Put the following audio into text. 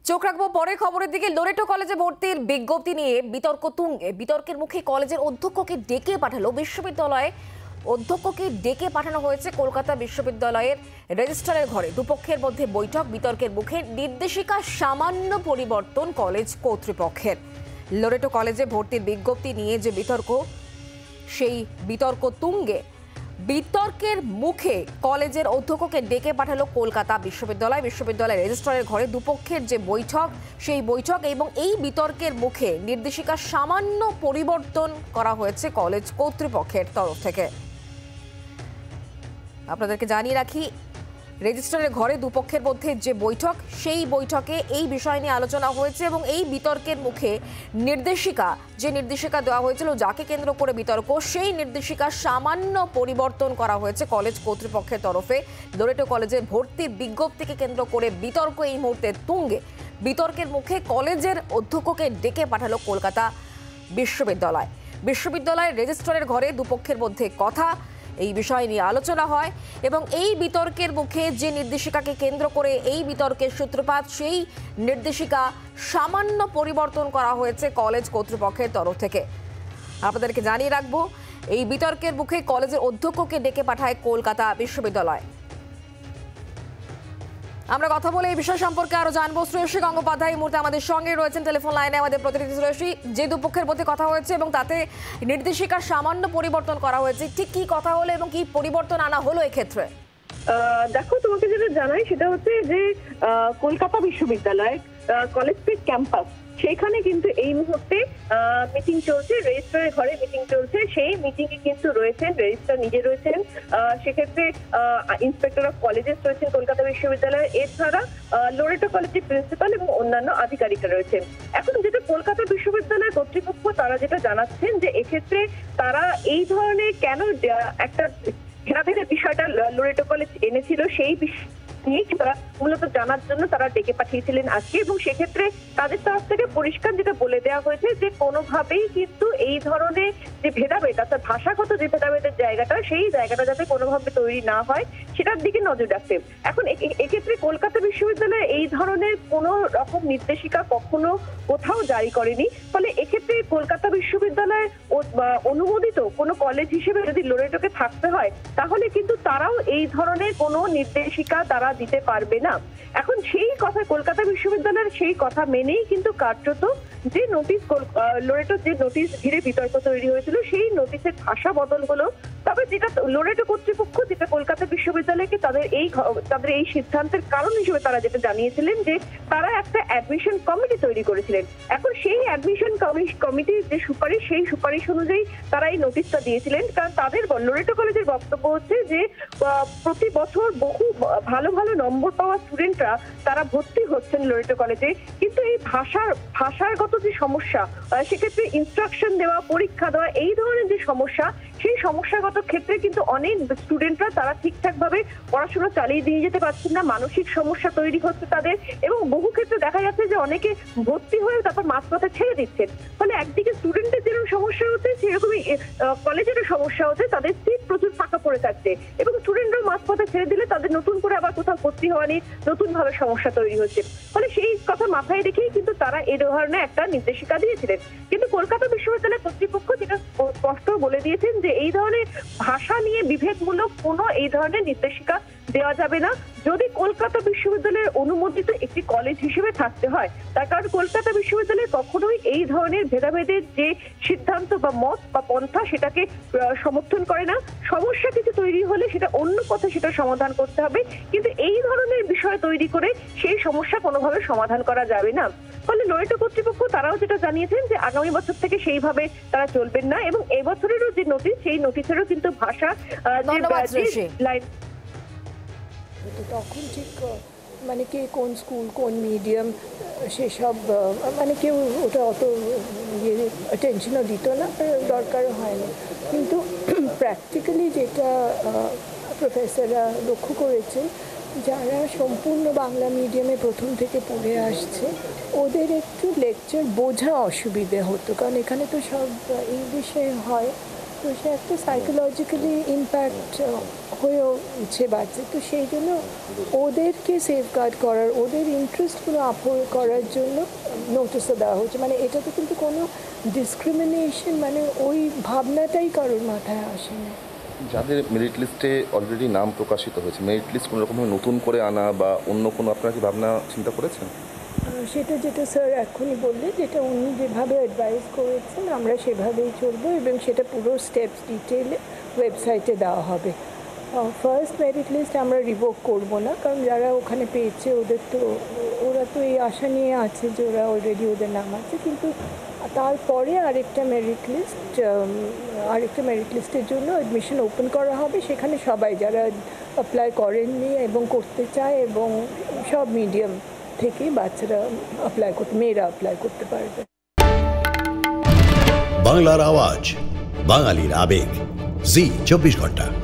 চোখ রাখবো পরে খবরের দিকে। লোরেটো কলেজে ভর্তির বিজ্ঞপ্তি নিয়ে বিতর্ক তুঙ্গে। বিতর্কের মুখে কলেজের অধ্যক্ষকে ডেকে পাঠালো বিশ্ববিদ্যালয়ে। অধ্যক্ষকে ডেকে পাঠানো হয়েছে কলকাতা বিশ্ববিদ্যালয়ের রেজিস্ট্রারের ঘরে। দুপক্ষের মধ্যে বৈঠক। বিতর্কের মুখে নির্দেশিকা সামান্য পরিবর্তন কলেজ কর্তৃপক্ষের। লোরেটো কলেজে ভর্তির বিজ্ঞপ্তি নিয়ে যে বিতর্ক, সেই বিতর্ক তুঙ্গে। বিতর্কের মুখে কলেজের অধ্যক্ষকে ডেকে পাঠালো কলকাতা বিশ্ববিদ্যালয়। বিশ্ববিদ্যালয়ের রেজিস্ট্রারের ঘরে দুপক্ষের যে বৈঠক, সেই বৈঠক এবং এই বিতর্কের মুখে নির্দেশিকা সামান্য পরিবর্তন করা হয়েছে কলেজ কর্তৃপক্ষের তরফ থেকে। আপনাদেরকে জানিয়ে রাখি, রেজিস্ট্রারের ঘরে দুপক্ষের মধ্যে যে বৈঠক, সেই বৈঠকে এই বিষয় নিয়ে আলোচনা হয়েছে এবং এই বিতর্কের মুখে যে নির্দেশিকা দেওয়া হয়েছিল, যাকে কেন্দ্র করে বিতর্ক, সেই নির্দেশিকা সামান্য পরিবর্তন করা হয়েছে কলেজ কর্তৃপক্ষের তরফে। লোরেটো কলেজে ভর্তির বিজ্ঞপ্তিকে কেন্দ্র করে বিতর্ক এই মুহূর্তে তুঙ্গে। বিতর্কের মুখে কলেজের অধ্যক্ষকে ডেকে পাঠালো কলকাতা বিশ্ববিদ্যালয়। বিশ্ববিদ্যালয়ের রেজিস্ট্রারের ঘরে দুপক্ষের মধ্যে কথা, এই বিষয় নিয়ে আলোচনা হয় এবং এই বিতর্কের মুখে যে নির্দেশিকাকে কেন্দ্র করে এই বিতর্কের সূত্রপাত, সেই নির্দেশিকা সামান্য পরিবর্তন করা হয়েছে কলেজ কর্তৃপক্ষের তরফ থেকে। আপনাদেরকে জানিয়ে রাখবো, এই বিতর্কের মুখে কলেজের অধ্যক্ষকে ডেকে পাঠায় কলকাতা বিশ্ববিদ্যালয়। আমরা কথা বলে এই বিষয় সম্পর্কে আরো জানবো। শ্রেয়সী গঙ্গোপাধ্যায় এই মুহূর্তে আমাদের সঙ্গে রয়েছেন টেলিফোন লাইনে। আমাদের প্রতিনিধি শ্রেয়সী, যে দুপক্ষের মধ্যে কথা হয়েছে এবং তাতে নির্দেশিকার সামান্য পরিবর্তন করা হয়েছে, ঠিক কি কথা হলো এবং কি পরিবর্তন আনা হলো এক্ষেত্রে? দেখো, তোমাকে যেটা জানাই সেটা হচ্ছে যে কলকাতা বিশ্ববিদ্যালয় কলেজ স্ট্রিট ক্যাম্পাস, সেখানে কিন্তু এই মুহূর্তে মিটিং চলছে। রেজিস্ট্রারের ঘরে মিটিং চলছে। সেই মিটিং এ কিন্তু রয়েছেন রেজিস্ট্রার নিজে রয়েছেন, সেক্ষেত্রে ইন্সপেক্টর অফ কলেজেস রয়েছেন কলকাতা বিশ্ববিদ্যালয়ের, এছাড়া লোরেটো কলেজের প্রিন্সিপাল এবং অন্যান্য আধিকারিকরা রয়েছেন। এখন যেটা কলকাতা বিশ্ববিদ্যালয় কর্তৃপক্ষ তারা যেটা জানাচ্ছেন যে এক্ষেত্রে তারা এই ধরনের কেন একটা ঘেরাঘেরের বিষয়টা লোরেটো কলেজ এনেছিল, সেই বিষয় নিয়ে তারা মূলত জানার জন্য তারা ডেকে পাঠিয়েছিলেন আজকে। এবং সেক্ষেত্রে তাদের তরফ থেকে পরিষ্কার যেটা বলে দেওয়া হয়েছে যে কোনোভাবেই কিন্তু এই ধরনের যে ভেদাভেদ, অর্থাৎ ভাষাগত যে ভেদাভেদের জায়গাটা, সেই জায়গাটা যাতে কোনোভাবে তৈরি না হয় সেটার দিকে নজর রাখতে। এখন এক্ষেত্রে কলকাতা বিশ্ববিদ্যালয় এই ধরনের কোন রকম নির্দেশিকা কখনো কোথাও জারি করেনি। ফলে এক্ষেত্রে কলকাতা বিশ্ববিদ্যালয়ের অনুমোদিত কোনো কলেজ হিসেবে যদি লোরেটোকে থাকতে হয়, তাহলে কিন্তু তারাও এই ধরনের কোনো নির্দেশিকা তারা দিতে পারবে না। এখন সেই কথা কলকাতা বিশ্ববিদ্যালয়ের সেই কথা মেনেই কিন্তু কার্যত যে নোটিশ, লোরেটো যে নোটিশ ঘিরে বিতর্ক তৈরি হয়েছিল, সেই নোটিশের ভাষা বদল হলো। তবে যেটা লোরেটো কর্তৃপক্ষ যেটা কলকাতা বিশ্ববিদ্যালয়কে তাদের এই সিদ্ধান্তের কারণ হিসেবে তারা যেটা জানিয়েছিলেন যে তারা একটা অ্যাডমিশন কমিটি তৈরি করেছিলেন। এখন সেই অ্যাডমিশন কমিটির যে সুপারিশ, সেই সুপারিশ অনুযায়ী তারা এই নোটিশটা দিয়েছিলেন। কারণ তাদের লোরেটো কলেজের বক্তব্য হচ্ছে যে প্রতি বছর বহু ভালো ভালো নম্বর পাওয়া স্টুডেন্টরা তারা ভর্তি হচ্ছেন লোরেটো কলেজে, কিন্তু এই ভাষাগত যে সমস্যা, সেক্ষেত্রে ইনস্ট্রাকশন দেওয়া, পরীক্ষা দেওয়া, এই ধরনের যে সমস্যা, সেই সমস্যাগত ক্ষেত্রে কিন্তু অনেক স্টুডেন্টরা তারা ঠিকঠাক ভাবে পড়াশোনা চালিয়ে দিয়ে যেতে পারছেন না। মানসিক সমস্যা তৈরি হচ্ছে তাদের, এবং বহু ক্ষেত্রে দেখা যাচ্ছে যে অনেকে ভর্তি হয়ে তারপর মাঝপথে ছেড়ে দিচ্ছেন। ফলে একদিকে স্টুডেন্টদের যেরকম সমস্যা হচ্ছে, সেরকমই কলেজেরও সমস্যা হচ্ছে, তাদের সিট প্রচুর ফাঁকা পড়ে থাকছে এবং স্টুডেন্টরাও মাঝপথে ছেড়ে দিলে তাদের নতুন করে আবার কোথাও ভর্তি হওয়া নিয়ে নতুন ভাবে সমস্যা তৈরি হচ্ছে। ফলে সেই কথা মাথায় রেখেই কিন্তু তারা এই ধরনের একটা নির্দেশিকা দিয়েছিলেন। কিন্তু কলকাতা বিশ্ববিদ্যালয় কর্তৃপক্ষ যেটা স্পষ্ট বলে দিয়েছেন যে এই ধরনের ভাষা নিয়ে বিভেদমূলক কোনো এই ধরনের নির্দেশিকা দেওয়া যাবে না যদি কলকাতা বিশ্ববিদ্যালয়ের অনুমোদিত একটি কলেজ হিসেবে থাকতে হয়। তার কারণ কলকাতা বিশ্ববিদ্যালয় কখনোই এই ধরনের ভেদাভেদের যে সিদ্ধান্ত বা মত বা পন্থা, সেটাকে সমর্থন করে না। সমস্যা কিছু তৈরি হলে সেটা অন্য পথে সেটা সমাধান করতে হবে, কিন্তু এই ধরনের বিষয় তৈরি করে সেই সমস্যা কোনোভাবে সমাধান করা যাবে না। ফলে লোরেটো কর্তৃপক্ষ তারাও যেটা জানিয়েছেন যে আগামী বছর থেকে সেইভাবে তারা চলবেন না, এবং এবছরেরও যে নোটিশ, সেই নোটিশেরও কিন্তু ভাষা তখন ঠিক মানে কে কোন স্কুল কোন মিডিয়াম সেসব মানে কেউ ওটা অত অ্যাটেনশনও দিত না, দরকারও হয় না। কিন্তু প্র্যাকটিক্যালি যেটা প্রফেসররা লক্ষ্য করেছেন, যারা সম্পূর্ণ বাংলা মিডিয়ামে প্রথম থেকে পড়ে আসছে, ওদের একটু লেকচার বোঝা অসুবিধে হতো, কারণ এখানে তো সব ইংলিশে হয়। তো সে একটা সাইকোলজিক্যালি ইম্প্যাক্ট হয়েছে বাচ্চা। তো সেই জন্য ওদেরকে সেফগার্ড করার, ওদের ইন্টারেস্টগুলো আপহোল্ড করার জন্য নোটিশও দেওয়া হচ্ছে। মানে এটাতে কিন্তু কোনো ডিসক্রিমিনেশন মানে ওই ভাবনাটাই কারোর মাথায় আসে না। যাদের মেরিট লিস্টে অলরেডি নাম প্রকাশিত হয়েছে, মেরিট লিস্ট কোনো রকমভাবে নতুন করে আনা বা অন্য কোনো আপনারা কি ভাবনা চিন্তা করেছেন? সেটা যেটা স্যার এখনই বললেন, যেটা উনি যেভাবে অ্যাডভাইস করেছেন আমরা সেভাবেই চলবো এবং সেটা পুরো স্টেপস ডিটেলে ওয়েবসাইটে দেওয়া হবে। ফার্স্ট মেরিট লিস্ট আমরা রিভোক করব না, কারণ যারা ওখানে পেয়েছে ওরা তো এই আশা নিয়ে আছে যে ওরা অলরেডি ওদের নাম আছে। কিন্তু তারপরে আরেকটা মেরিট লিস্টের জন্য অ্যাডমিশন ওপেন করা হবে। সেখানে সবাই যারা অ্যাপ্লাই করেননি এবং করতে চায় এবং সব মিডিয়াম থেকে বাচ্চারা মেয়েরা অ্যাপ্লাই করতে পারবে। বাংলার আওয়াজ, বাঙালির আবেগ, জি 24 ঘন্টা।